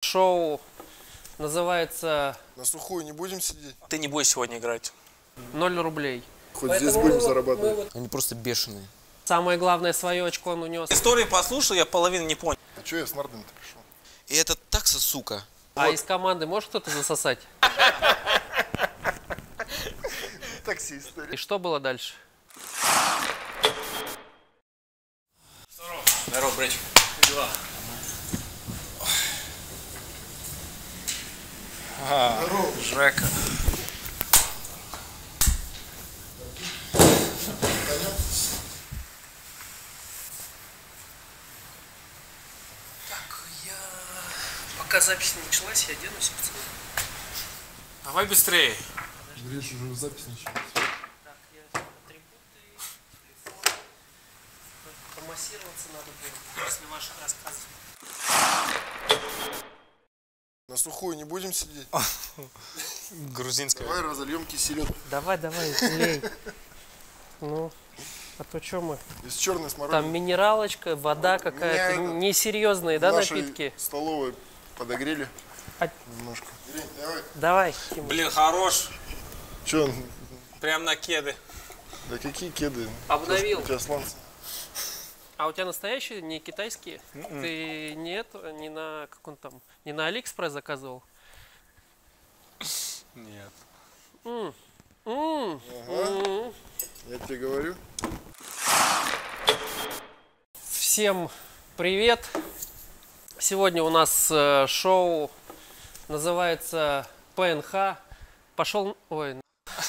Шоу называется На сухую не будем сидеть? Ты не будешь сегодня играть. 0 рублей. Хоть здесь будем зарабатывать. Они просто бешеные. Самое главное, свое очко он унес. Историю послушал, я половину не понял. А что я с нардами-то пришел? И это такса, сука. А из команды может кто-то засосать? Таксист. И что было дальше? Здорово, братчик. Дела. Жека. Пока запись не началась, я оденусь, пацаны. Давай быстрее. Гриш, уже запись началась. Так, я атрибуты, телефон. Помассироваться надо будет после ваших рассказов. На сухую не будем сидеть? Грузинская. Давай разольем киселек. Давай, лей. Ну, а то что мы? Из черной смородины. Там минералочка, вода какая-то. Несерьезные, да, Нашей напитки? столовой подогрели А- немножко. Ирин, давай. Давай, Тимур. Блин, хорош. Че? Прям на кеды. Да какие кеды? Обновил. У тебя сланцы. А у тебя настоящие, не китайские? Ты не на как он там, не на Алиэкспресс заказывал? Нет. Я тебе говорю. Всем привет! Сегодня у нас шоу называется ПНХ. Пошел... Ой.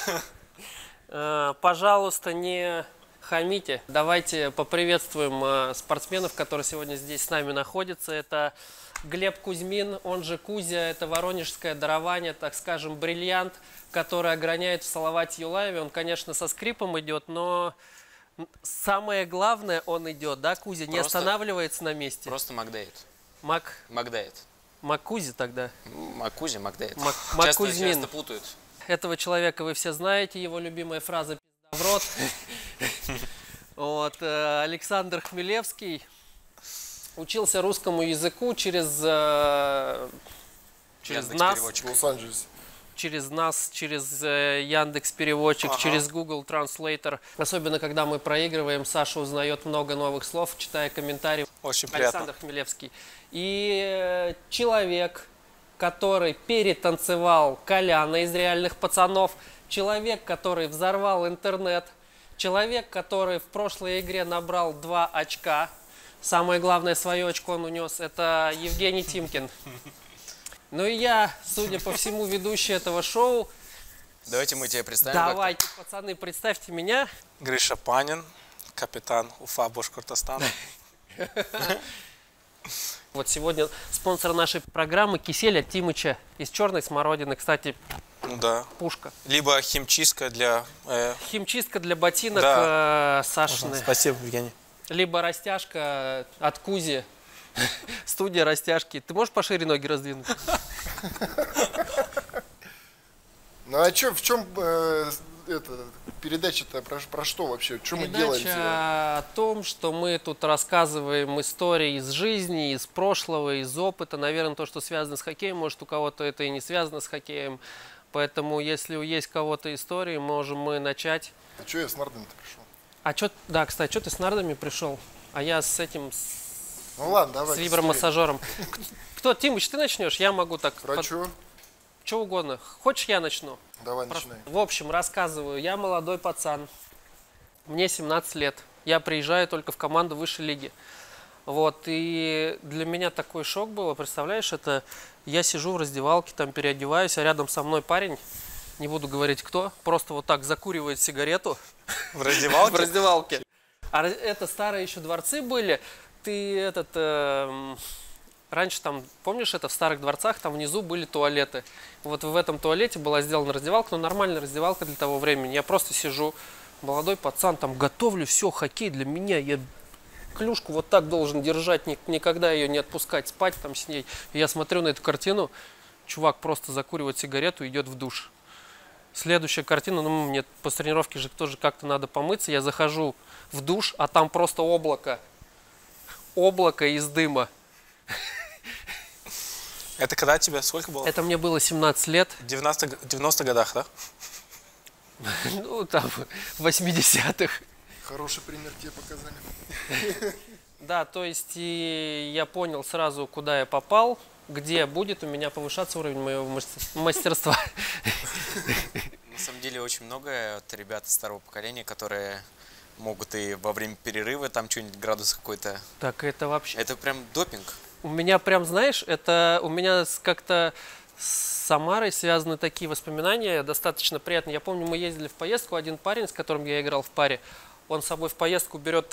Пожалуйста, не хамите. Давайте поприветствуем спортсменов, которые сегодня здесь с нами находятся. Это Глеб Кузьмин, он же Кузя. Это воронежское дарование, так скажем, бриллиант, который ограняет в Салавате Юлаеве. Он, конечно, со скрипом идет, но самое главное, он идет, да, Кузя? Не останавливается на месте. Просто Макдейт. Макдейт. Маккузи тогда. Маккузи, Макдейт. Маккузьмин. Часто путают. Этого человека вы все знаете, его любимая фраза «пизда в рот». Вот, Александр Хмелевский учился русскому языку через нас, В Лос-Анджелесе. через Яндекс.Переводчик, через Google Translator. Особенно, когда мы проигрываем, Саша узнает много новых слов, читая комментарии. Очень приятно. Александр Хмелевский. И человек, который перетанцевал Коляна из «Реальных пацанов», человек, который взорвал интернет, человек, который в прошлой игре набрал 2 очка, самое главное, свое очко он унес, это Евгений Тимкин. Ну и я, судя по всему, ведущий этого шоу. Давайте мы тебя представим. Давайте, пацаны, представьте меня. Гриша Панин, капитан Уфа Башкортостана. Вот сегодня спонсор нашей программы кисель от Тимыча из черной смородины. Кстати, Ну да. пушка. Либо химчистка для... Химчистка для ботинок Сашины. Спасибо, Евгений. Либо растяжка от Кузи. Студия растяжки. Ты можешь пошире ноги раздвинуть? Ну а чё, в чем передача-то про что вообще? Что мы делаем Передача сегодня? о том, что мы тут рассказываем истории из жизни, из прошлого, из опыта. Наверное, то, что связано с хоккеем, может, у кого-то это и не связано с хоккеем. Поэтому, если есть у кого-то истории, можем мы начать. А что я с нардами-то пришел? А что, да, кстати, что ты с нардами пришел? А я с этим, Ну ладно, давай. с вибромассажером. Кто, Тимыч, ты начнешь? Я могу так. Про что? Что угодно. Хочешь, я начну? Давай, начинай. В общем, рассказываю. Я молодой пацан. Мне 17 лет. Я приезжаю только в команду высшей лиги. Вот, и для меня такой шок был, представляешь, это я сижу в раздевалке, там переодеваюсь, а рядом со мной парень, не буду говорить кто, просто вот так закуривает сигарету. В раздевалке? В раздевалке. А это старые еще дворцы были. Ты раньше там, помнишь, это в старых дворцах, там внизу были туалеты. Вот в этом туалете была сделана раздевалка, но нормальная раздевалка для того времени. Я просто сижу, молодой пацан, там готовлю все, хоккей для меня. Я клюшку вот так должен держать, никогда ее не отпускать, спать там с ней. И я смотрю на эту картину, чувак просто закуривает сигарету и идет в душ. Следующая картина, ну мне после тренировки же тоже как-то надо помыться. Я захожу в душ, а там просто облако. Облако из дыма. Это когда тебе сколько было? Это мне было 17 лет. В 90 годах, да? Ну, там, в 80-х. Хороший пример тебе показали. Да, то есть и я понял сразу, куда я попал, где будет у меня повышаться уровень моего мастерства. На самом деле очень много вот ребят из старого поколения, которые могут и во время перерыва там что-нибудь градус какой-то. Так это вообще... Это прям допинг. У меня прям, знаешь, это у меня как-то с Самарой связаны такие воспоминания, достаточно приятные. Я помню, мы ездили в поездку, один парень, с которым я играл в паре, он с собой в поездку берет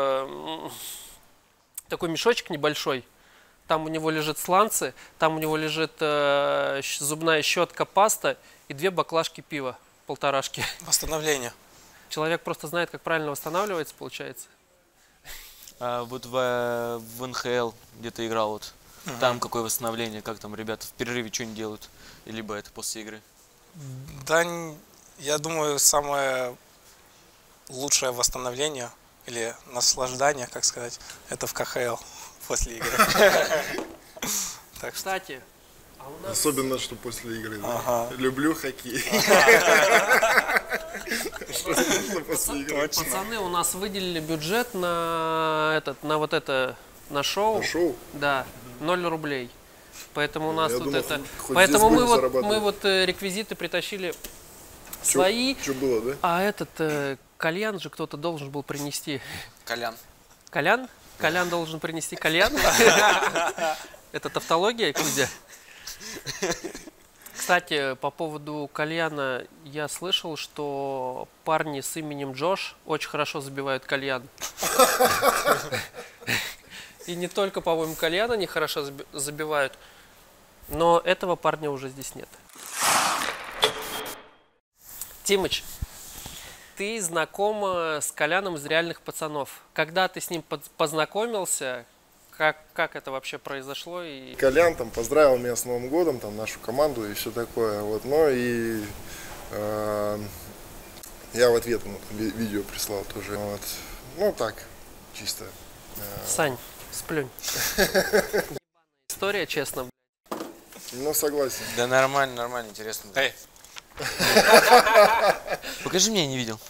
такой мешочек небольшой, там у него лежит сланцы, там у него лежит зубная щетка, паста и 2 баклажки пива, полторашки. Восстановление. Человек просто знает, как правильно восстанавливается, получается. А вот в НХЛ, где ты играл, вот там какое восстановление, как там ребята в перерыве что-нибудь делают? Либо это после игры? Да, я думаю, самое лучшее восстановление или наслаждение, как сказать, это в КХЛ после игры. Так что, Кстати, а у нас... Особенно, что после игры. Да? Ага. Люблю хоккей. Что нужно после игры? Пацаны, у нас выделили бюджет на на шоу. На шоу? Да, 0 рублей. Поэтому у нас Я тут думал, это. хоть Поэтому здесь мы будем вот, зарабатывать. реквизиты притащили свои. Что было, да? А кальян же кто-то должен был принести. Колян. Колян? Колян должен принести кальян? Это тавтология, Кузя? Кстати, по поводу кальяна, я слышал, что парни с именем Джош очень хорошо забивают кальян. И не только, по-моему, кальян они хорошо забивают, но этого парня уже здесь нет. Тимыч, ты знаком с Коляном из «Реальных пацанов». Когда ты с ним познакомился, как это вообще произошло? И... Колян там поздравил меня с Новым годом, там нашу команду и все такое. Вот, ну и я в ответ ему видео прислал тоже. Вот. Ну так, чисто. Сань, сплюнь. История, честно. Ну согласен. Да нормально, нормально, интересно. эй, Покажи мне, я не видел.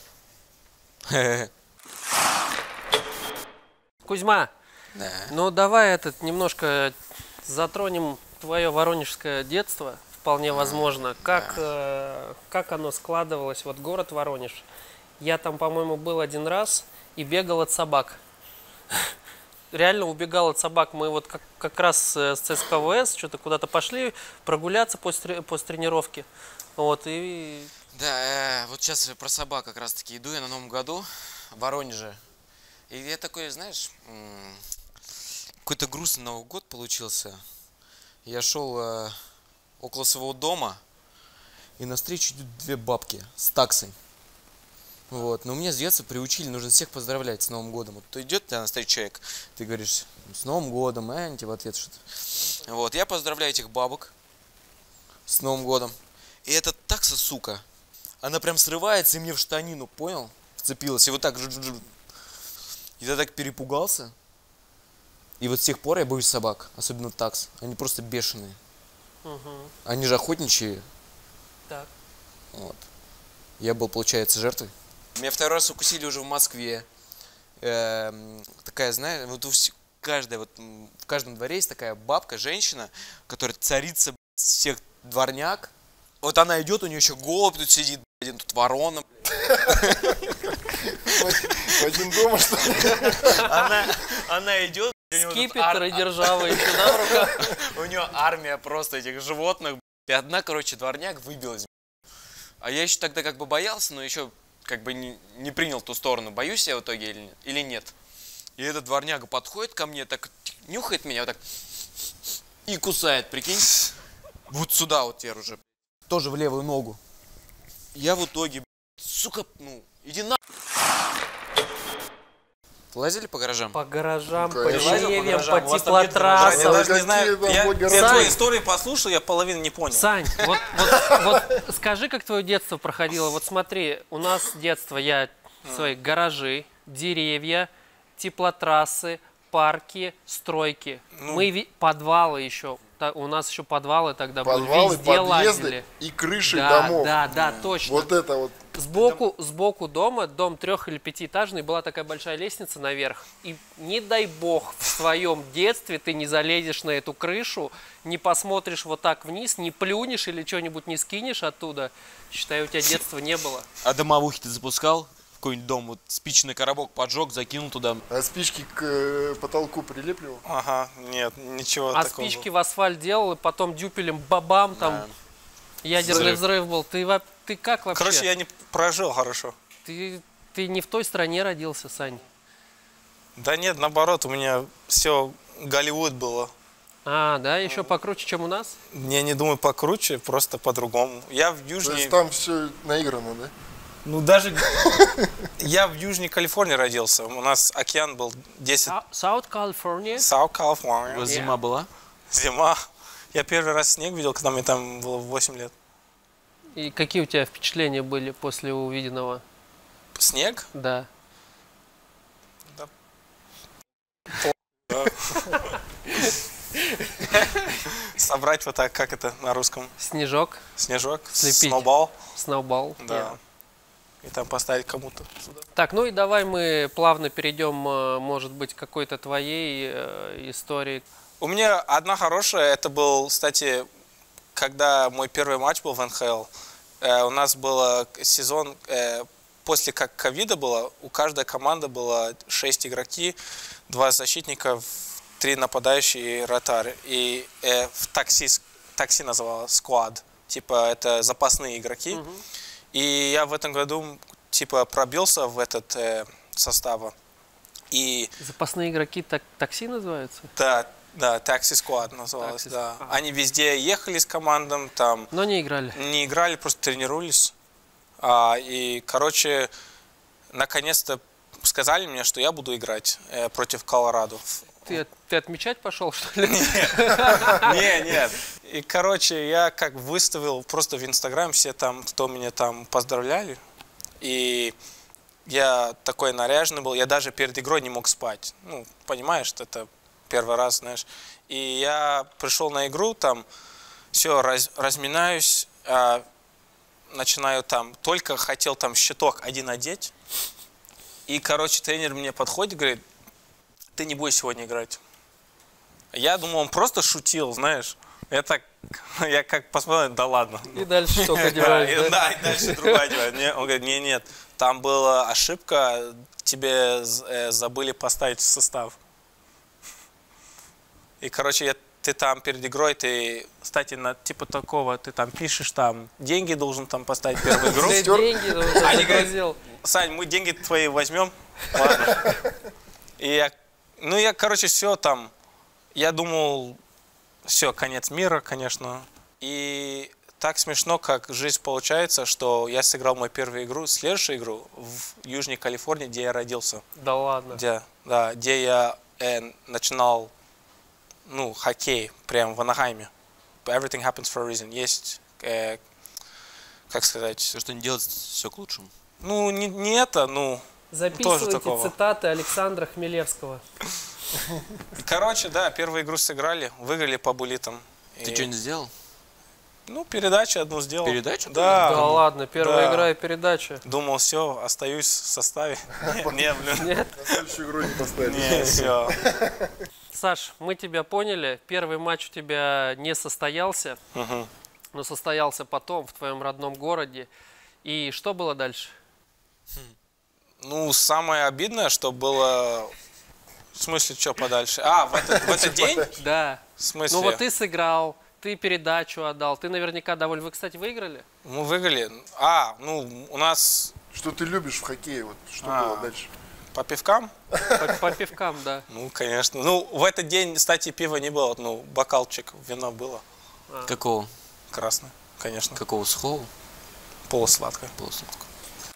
Кузьма, Да. ну давай немножко затронем твое воронежское детство. Вполне возможно. Как оно складывалось? Вот город Воронеж. Я там, по-моему, был один раз и бегал от собак. Реально убегал от собак. Мы вот как раз с ЦСКА ВС что-то куда-то пошли прогуляться после тренировки. Вот, и... Да, вот сейчас про собак как раз таки иду я на Новом году в Воронеже. И я такой, знаешь, какой-то грустный Новый год получился. Я шел около своего дома, и навстречу идут 2 бабки с таксой. Вот. Но меня с детства приучили, нужно всех поздравлять с Новым годом. Вот идет тебя навстречу человек, ты говоришь, с Новым годом, они тебе в ответ что-то. Вот, я поздравляю этих бабок с Новым годом. И эта такса, сука, она прям срывается и мне в штанину, понял? Вцепилась. И вот так. И я так перепугался. И вот с тех пор я боюсь собак, особенно такс. Они просто бешеные. Они же охотничьи. Так. Вот. Я был, получается, жертвой. Меня 2-й раз укусили уже в Москве. Такая, знаешь, вот в каждом дворе есть такая бабка, женщина, которая царица всех дворняк. Вот она идет, у нее еще голубь тут сидит, один тут ворона. Один дома, что ли? Она идет. Скипетр и держава еще, да, в руках? У нее армия просто этих животных. И одна, короче, дворняк выбилась. А я еще тогда как бы боялся, но еще как бы не принял ту сторону. Боюсь я в итоге или нет. И этот дворняга подходит ко мне, так нюхает меня, вот так и кусает, прикинь. Вот сюда вот теперь уже. Тоже в левую ногу. Я в итоге, сука, иди на... Лазили по гаражам? По гаражам, по Конечно. деревьям, Лазил по по гаражам. У вас там нет гаража. Я теплотрассам. даже не знаю, Какие там я гаражи? твою историю послушал, я половину не понял. Сань, вот скажи, как твое детство проходило. Вот смотри, у нас детство, свои гаражи, деревья, теплотрассы, парки, стройки. Мы подвалы еще. у нас еще подвалы тогда Подвалы, были, везде подъезды ладили. и крыши Да, домов. да, точно. Вот это вот. Сбоку дома, дом 3- или 5-этажный, была такая большая лестница наверх. И не дай бог в своем детстве ты не залезешь на эту крышу, не посмотришь вот так вниз, не плюнешь или что-нибудь не скинешь оттуда. Считай, у тебя детства не было. А домовухи ты запускал? В какой-нибудь дом, вот спичный коробок поджег, закинул туда. А спички к потолку прилепливал? Ага, нет, ничего А такого. спички в асфальт делал, и потом дюпелем бабам, там Да. ядерный взрыв был. Ты как вообще? Короче, я не прожил хорошо. Ты не в той стране родился, Сань. Да нет, наоборот, у меня все Голливуд было. А, да, еще покруче, чем у нас? Я не думаю покруче, просто по-другому. Я в То Южной... есть там все наиграно, да? Ну даже... Я в Южной Калифорнии родился. У нас океан был 10... South California. South У California. вас зима была? Зима. Я первый раз снег видел, когда мне там было 8 лет. И какие у тебя впечатления были после увиденного? Снег? Да. Собрать вот так, как это на русском? Снежок, Снежок? Слепить. Сноубол? сноубол. Да. И там поставить кому-то сюда. Так, ну и давай мы плавно перейдем, может быть, к какой-то твоей истории. У меня одна хорошая, это был, кстати, когда мой первый матч был в НХЛ. У нас был сезон, после как ковида было, у каждой команды было 6 игроки, 2 защитника, 3 нападающие и вратарь. И в такси называлось squad, типа это запасные игроки. И я в этом году типа пробился в этот состав. И Запасные игроки такси называются? да, Taxi Squad называлось, Taxi да. Squad. Они везде ехали с командом, там Но не играли. не играли, просто тренировались. И, короче, наконец-то сказали мне, что я буду играть против Колорадо. Ты отмечать пошел, что ли? Нет. И, короче, я как выставил просто в Инстаграм все там, кто меня там поздравляли. И я такой наряженный был, я даже перед игрой не мог спать. Ну, понимаешь, что это первый раз, знаешь. И я пришел на игру, там, все, разминаюсь, начинаю там, только хотел там щиток один одеть. И, короче, тренер мне подходит, говорит, ты не будешь сегодня играть. Я думал, он просто шутил, знаешь. Я как посмотрел, да ладно. И дальше что одеваешь, да? Да, и дальше другой одевает. Он говорит, нет, там была ошибка, тебе забыли поставить в состав. И, короче, ты там перед игрой, ты, кстати, типа такого, ты там пишешь, там, деньги должен там поставить первую игру. Ты деньги Они говорят, загрузил. Сань, мы деньги твои возьмем. Ладно. И я, короче, все там, я думал, все, конец мира, конечно. И так смешно, как жизнь получается, что я сыграл мою первую игру, следующую игру в Южной Калифорнии, где я родился. Да ладно. Где я начинал, ну, хоккей, прям в Анахайме. Everything happens for a reason. Есть, как сказать... Все, что не делать, все к лучшему. Ну, не это, ну... Записывайте такого. цитаты Александра Хмелевского. Короче, да, первую игру сыграли, выиграли по буллитам. Ты что-нибудь сделал? Ну, передачу одну сделал. Передачу? Да Да. ладно, первая Да. игра и передача. Думал, все, остаюсь в составе. Не, блин. Нет? На следующую игру не поставили. Не, все. Саш, мы тебя поняли. Первый матч у тебя не состоялся, но состоялся потом в твоем родном городе. И что было дальше? Ну, самое обидное, что было... В смысле, что подальше? В этот день? Да. В смысле? Ну вот ты сыграл, ты передачу отдал, ты наверняка доволен. Вы, кстати, выиграли? Мы выиграли. Ну, у нас Что ты любишь в хоккее? Вот что было дальше? по пивкам? По пивкам, да. Ну, конечно. Ну, в этот день, кстати, пива не было. Ну, бокалчик вина было. Какого? Красное, конечно. Какого сухого? Полусладкое. Полусладкого.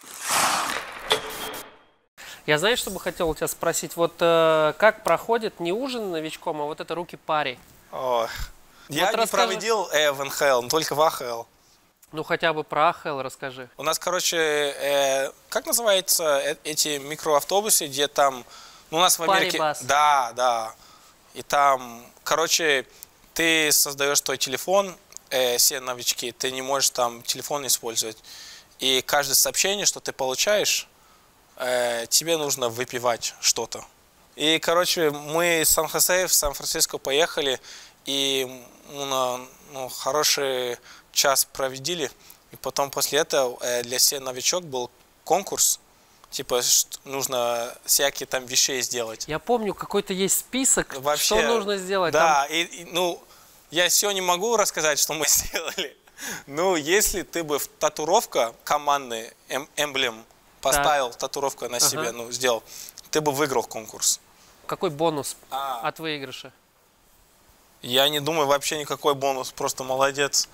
Я, знаешь, что бы хотел у тебя спросить? Вот как проходит не ужин новичком, а вот это руки пари? Ой. Я не расскажи. проводил в НХЛ, но только в АХЛ. Ну хотя бы про АХЛ расскажи. У нас, короче, как называется эти микроавтобусы, где там... Ну, у нас в Америке... Парибас. Да. И там, короче, ты создаешь твой телефон, все новички, ты не можешь там телефон использовать. И каждое сообщение, что ты получаешь, тебе нужно выпивать что-то. И, короче, мы из Сан-Хосе в Сан-Франциско поехали, и хороший час проведели. И потом после этого для всех новичок был конкурс. Типа, нужно всякие там вещей сделать. Я помню, какой-то есть список, Вообще, что нужно сделать. Да, ну, я все не могу рассказать, что мы сделали. Ну, если ты бы в татуировка командный эмблем поставил, татуировку на себе, ну, сделал, ты бы выиграл конкурс. Какой бонус от выигрыша? Я не думаю вообще никакой бонус, просто молодец.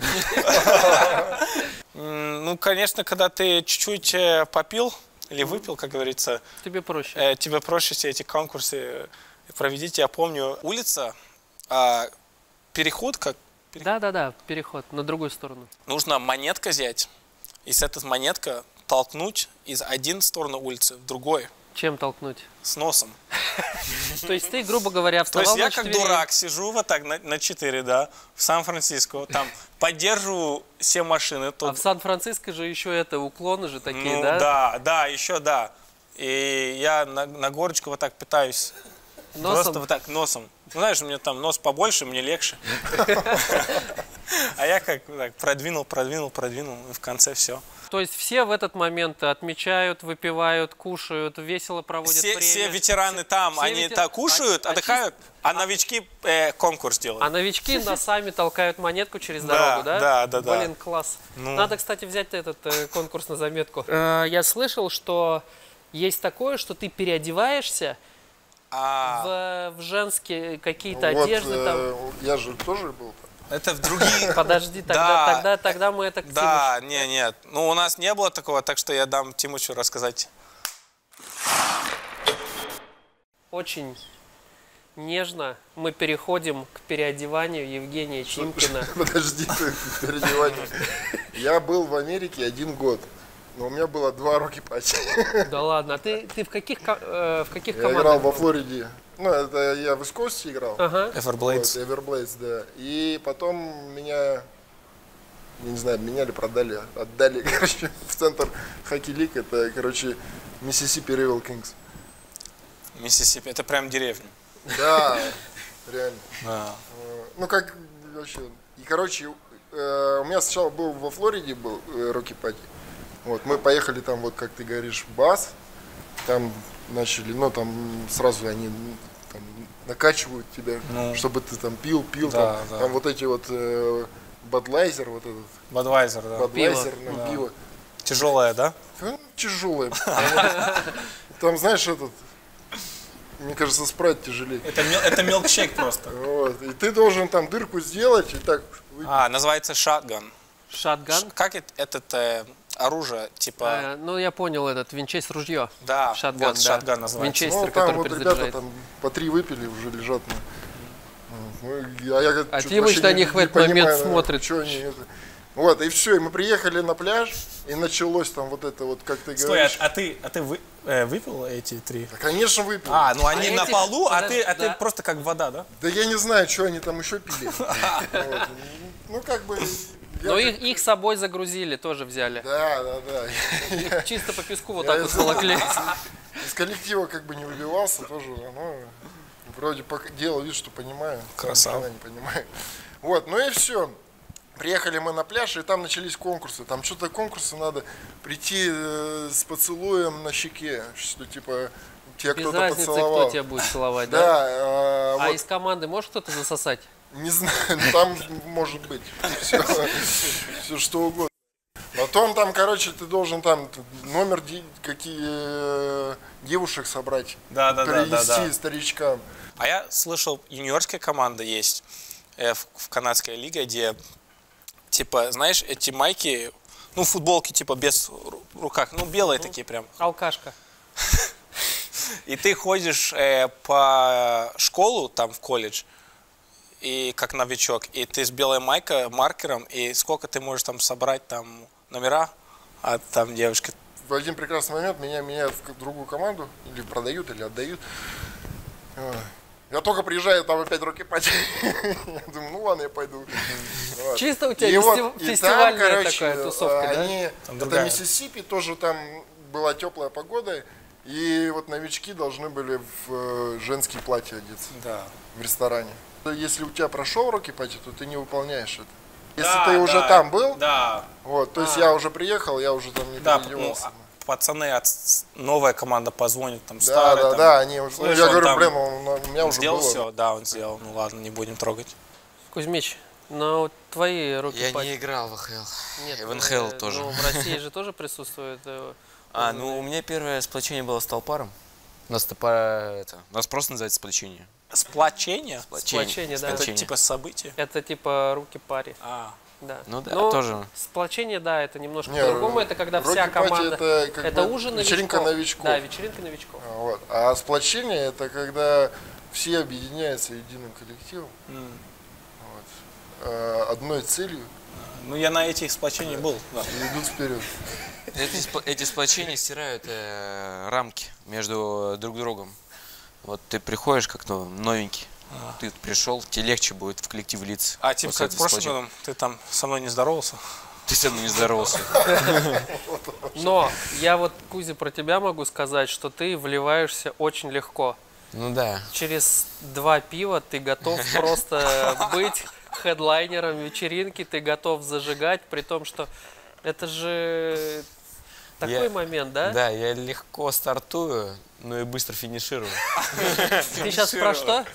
Ну, конечно, когда ты чуть-чуть попил или выпил, как говорится, тебе проще все эти конкурсы проведите. Я помню, улица, переход, как... Да, переход на другую сторону. Нужно монетка взять, и с этой монетка толкнуть из одной стороны улицы в другой. Чем толкнуть? С носом. То есть ты, грубо говоря, То вставал есть я на как четвереньки. дурак сижу вот так на 4, да, в Сан-Франциско, там поддерживаю все машины. А в Сан-Франциско же еще уклоны же такие, Ну да? да, еще да. И я на горочку вот так пытаюсь. Носом? Просто вот так носом. Ну, знаешь, у меня там нос побольше, мне легче. А я как так продвинул, и в конце все. То есть все в этот момент отмечают, выпивают, кушают, весело проводят время. Все ветераны там, они так кушают, отдыхают, а новички конкурс делают. А новички сами толкают монетку через дорогу, да? Да. Блин, класс. Надо, кстати, взять этот конкурс на заметку. Я слышал, что есть такое, что ты переодеваешься в женские какие-то одежды. Там. Я же тоже был там. Это в другие... Подожди, тогда мы это к Тимушу. Да, нет. Ну, у нас не было такого, так что я дам Тимучу рассказать. Очень нежно мы переходим к переодеванию Евгения Чимкина. Подожди, ты переодевание. Я был в Америке 1 год, но у меня было 2 руки-пати. Да ладно, а ты в каких командах? Я играл во Флориде. Ну, это я в Искосте играл. Everblades. Вот, Everblades, да. И потом меня, я не знаю, меняли, продали, отдали, короче, в центр хоккей-лиг. Это, короче, Миссисипи Ривел Кингс. Миссисипи, это прям деревня. Да, реально. Да. Ну, как вообще. И, короче, у меня сначала был во Флориде, был руки-пати. Вот, мы поехали там, вот, как ты говоришь, в бас. Там начали, ну, там сразу они там накачивают тебя, чтобы ты там пил, да, там, да. там вот эти вот Бадлайзер, вот этот. Бадвайзер, да. Бадлайзер, Пиво. пиво. Тяжелое, да? Тяжелое. Там, знаешь, этот, мне кажется, спрайт тяжелее. Это милкшейк просто. Вот. И ты должен там дырку сделать и так. Называется шатган. Шатган? Как это оружие, типа... Ну, я понял, этот винчестер ружье. Да, Шатган, вот шатган называется. Винчестер, Ну, там который вот ребята перезаряжает. там по 3 выпили, уже лежат. Я А чё-то Тимыч вообще на них в этот момент понимаю, смотрит. Что они это. Вот, и все, и мы приехали на пляж, и началось там вот это вот, как ты Стой, говоришь. а ты выпил эти 3? Да, конечно, выпили. Ну они на эти- полу, подожди, ты да. просто как вода, да? Да я не знаю, что они там еще пили. Вот. Ну, как бы... Но их с собой загрузили, тоже взяли. Да. Чисто по песку вот так вот волокли. Из коллектива как бы не выбивался тоже, ну, вроде делал вид, что понимаю. Красава. Не понимаю. Вот, ну и все. Приехали мы на пляж, и там начались конкурсы. Там что-то конкурсы надо прийти с поцелуем на щеке, что типа тебя Без кто-то разницы, поцеловал. кто тебя будет целовать, да? Да, А вот, из команды может кто-то засосать? не знаю, там может быть все что угодно. Потом там, короче, ты должен там номер какие девушек собрать, Да. принести старичкам. А я слышал, юниорская команда есть в канадской лиге, где, типа, знаешь, эти майки, ну, футболки, типа, без рукав, ну, белые такие прям. Алкашка. И ты ходишь по школу, там, в колледж, и как новичок, и ты с белой майкой, маркером, и сколько ты можешь там собрать там номера от там девушки. В один прекрасный момент меня меняют в другую команду, или продают, или отдают. Я только приезжаю, там опять руки-пати. Я думаю, ну ладно, я пойду. Вот. Чисто у тебя И вот, и фестивальная там, короче, такая тусовка, да? они, Там это другая. Миссисипи, тоже там была теплая погода, и вот новички должны были в женские платья одеться Да. в ресторане. Если у тебя прошел руки-пати, то ты не выполняешь это. Если Да, ты уже да, там был, Да, вот, то есть я уже приехал, я уже там не да, ну, переодевался. пацаны, новая команда позвонит, там, Да, старая. да, там, да, они уже, ну, слышь, я он говорю, там блин, у меня уже сделал было. все? Да, он сделал. Ну ладно, не будем трогать. Кузьмич, ну вот твои руки Я не играл в ХЛ. Нет, И в НХЛ тоже. Ну, в России же тоже присутствует. Ну у меня первое сплочение было с Толпаром. У нас у нас просто называется сплочение. Сплочение? Сплочение, да. Это Сплочение. типа событие? Это типа руки-пари. А, Да. Ну да, Но тоже. сплочение, да, это немножко Не, по-другому. Это когда вся руки-пати команда. это как Это бы ужин вечеринка новичков. Да, вечеринка новичков. Вот. А сплочение это когда все объединяются единым коллективом, вот, одной целью ну я на этих сплочениях был. Да. и идут вперед. Эти сплочения стирают рамки между друг другом. Вот ты приходишь как-то новенький, ты пришел, тебе легче будет в коллектив влиться. А типа После как в этого прошлом сплочения. году ты там со мной не здоровался? Ты со мной не здоровался. Но я вот, Кузя, про тебя могу сказать, что ты вливаешься очень легко. Ну да. Через 2 пива ты готов просто быть хедлайнером вечеринки, ты готов зажигать, при том, что это же такой момент, да? Да, я легко стартую, но и быстро финиширую. Ты сейчас про что?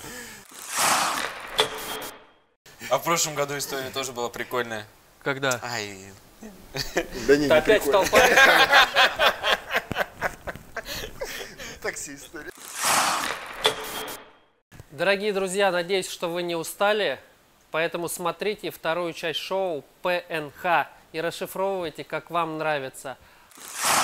А в прошлом году история тоже была прикольная. Когда? Ай, Да не, Ты опять в толпаре, что ли? такси история. Дорогие друзья, надеюсь, что вы не устали, поэтому смотрите вторую часть шоу ПНХ и расшифровывайте, как вам нравится.